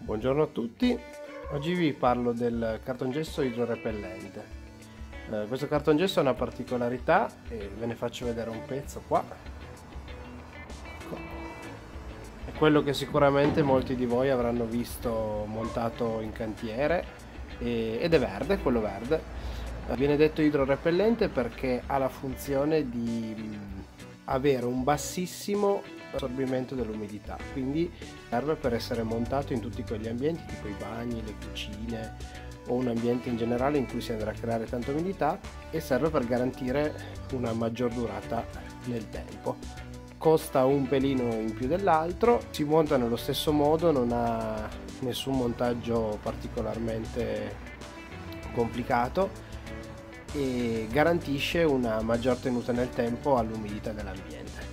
Buongiorno a tutti, oggi vi parlo del cartongesso idrorepellente. Questo cartongesso ha una particolarità e ve ne faccio vedere un pezzo qua. Ecco. È quello che sicuramente molti di voi avranno visto montato in cantiere ed è verde, quello verde. Viene detto idrorepellente perché ha la funzione di avere un bassissimo assorbimento dell'umidità, quindi serve per essere montato in tutti quegli ambienti tipo i bagni, le cucine o un ambiente in generale in cui si andrà a creare tanta umidità, e serve per garantire una maggior durata nel tempo. Costa un pelino in più dell'altro, si monta nello stesso modo, non ha nessun montaggio particolarmente complicato e garantisce una maggior tenuta nel tempo all'umidità dell'ambiente.